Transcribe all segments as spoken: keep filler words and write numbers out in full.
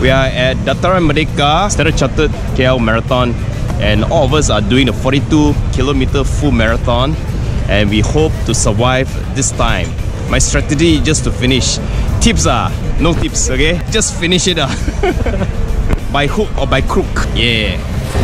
We are at Dataran Merdeka Standard Chartered K L Marathon, and all of us are doing a forty-two kilometer full marathon, and we hope to survive this time. My strategy is just to finish. Tips are no tips, okay? Just finish it. Uh. By hook or by crook. Yeah.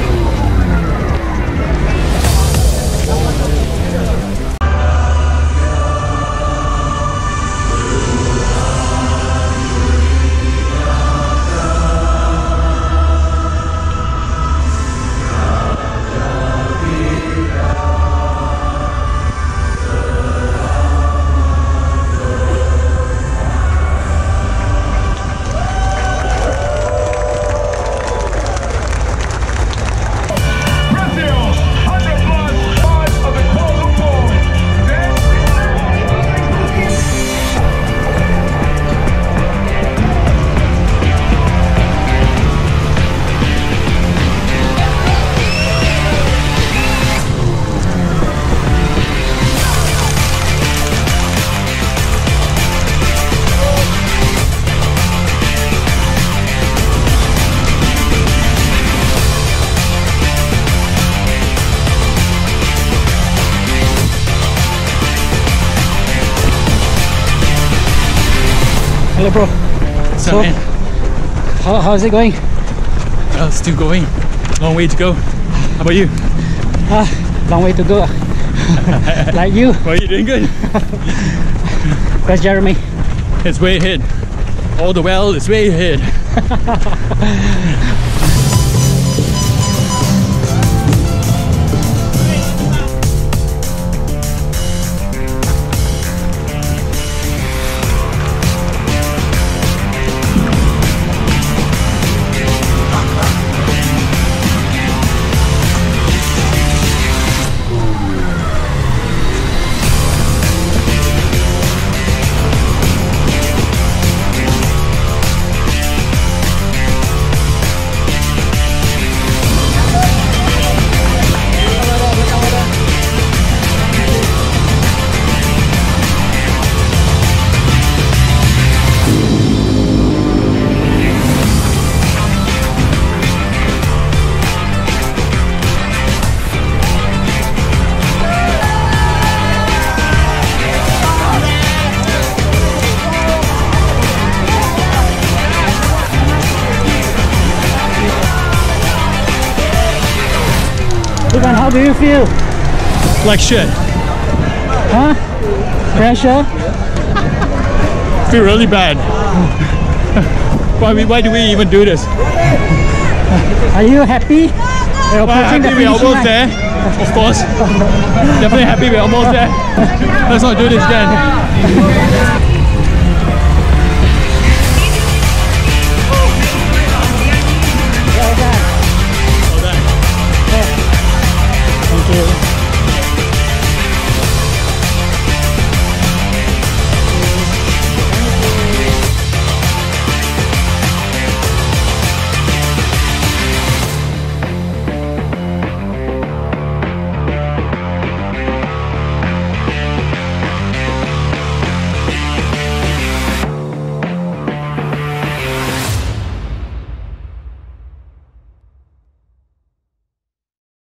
Hello, bro. What's so, up, man? How, how's it going? Oh, still going. Long way to go. How about you? Ah, long way to go. Like you. Well, you doing good? Where's Jeremy? It's way ahead. All the well is way ahead. Ivan, how do you feel? Like shit. Huh? Pressure? Feel really bad. why, we, why do we even do this? Are you happy? We're Well, approaching the happy we're finishing almost line. there. Of course. Definitely happy we're almost there. Let's not do this again. Well done. Well done. Thank you.